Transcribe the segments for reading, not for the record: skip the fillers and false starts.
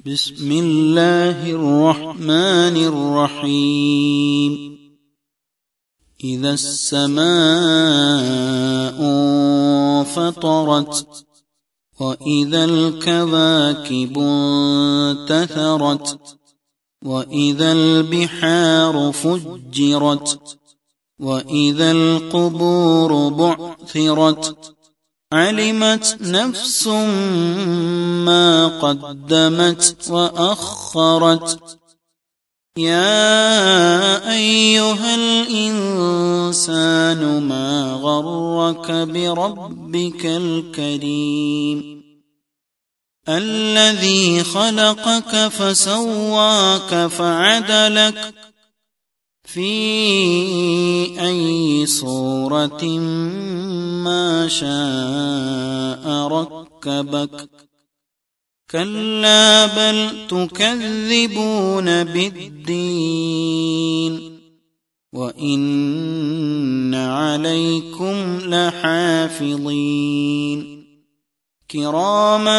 بسم الله الرحمن الرحيم. إذا السماء انفطرت وإذا الكواكب انتثرت وإذا البحار فجرت وإذا القبور بعثرت علمت نفس ما قدمت وأخرت. يا أيها الإنسان ما غرك بربك الكريم الذي خلقك فسواك فعدلك في أي صورة ما شاء ركبك. كلا بل تكذبون بالدين وإن عليكم لحافظين كراما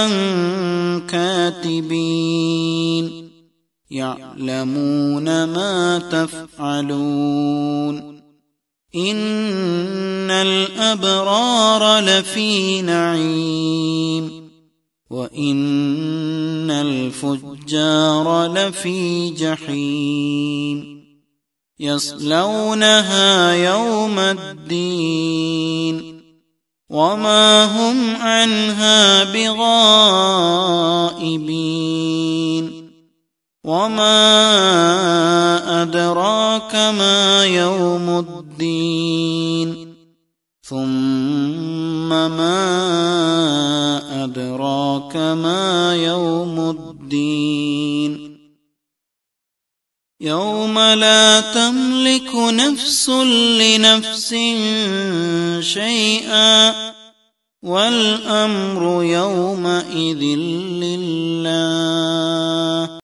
كاتبين يعلمون ما تفعلون. إن الأبرار لفي نعيم وإن الفجار لفي جحيم يصلونها يوم الدين وما هم عنها بغائبين. وما أدراك ما يوم الدين ثم ما أدراك ما يوم الدين يوم لا تملك نفس لنفس شيئا والأمر يومئذ لله